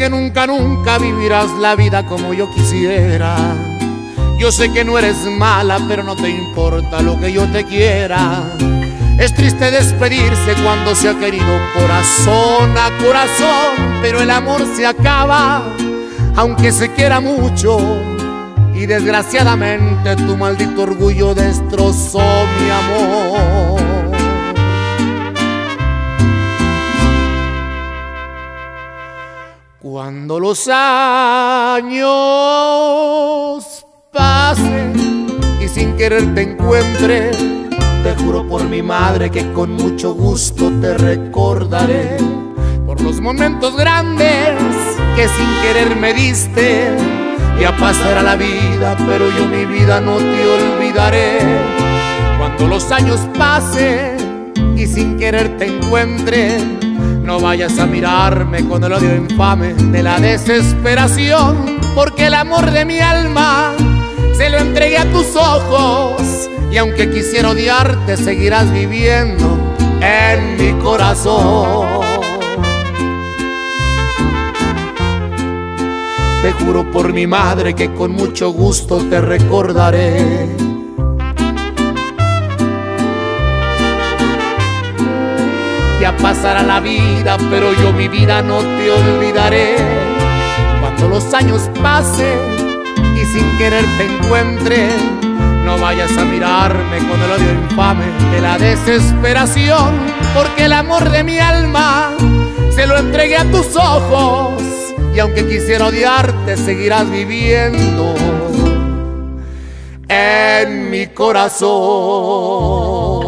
que nunca, nunca vivirás la vida como yo quisiera. Yo sé que no eres mala, pero no te importa lo que yo te quiera. Es triste despedirse cuando se ha querido corazón a corazón, pero el amor se acaba, aunque se quiera mucho. Y desgraciadamente tu maldito orgullo destrozó mi amor. Cuando los años pasen y sin querer te encuentre, te juro por mi madre que con mucho gusto te recordaré. Por los momentos grandes que sin querer me diste. Ya pasará la vida, pero yo mi vida no te olvidaré. Cuando los años pasen y sin querer te encuentre, no vayas a mirarme con el odio infame de la desesperación, porque el amor de mi alma se lo entregué a tus ojos. Y aunque quisiera odiarte, seguirás viviendo en mi corazón. Te juro por mi madre que con mucho gusto te recordaré. Ya pasará la vida, pero yo mi vida no te olvidaré. Cuando los años pasen y sin querer te encuentre, no vayas a mirarme con el odio infame de la desesperación, porque el amor de mi alma se lo entregué a tus ojos. Y aunque quisiera odiarte, seguirás viviendo en mi corazón.